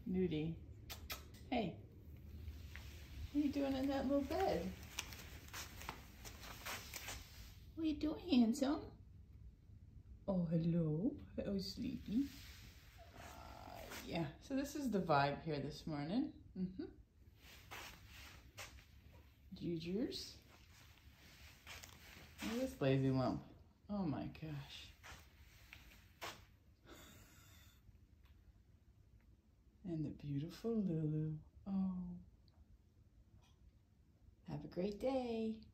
Nudie. Hey, what are you doing in that little bed? What are you doing, handsome? Oh, hello. Oh, sleepy. Yeah, so this is the vibe here this morning. Gingers. Look at this lazy lump. Oh my gosh. And the beautiful Lulu. Oh. Have a great day.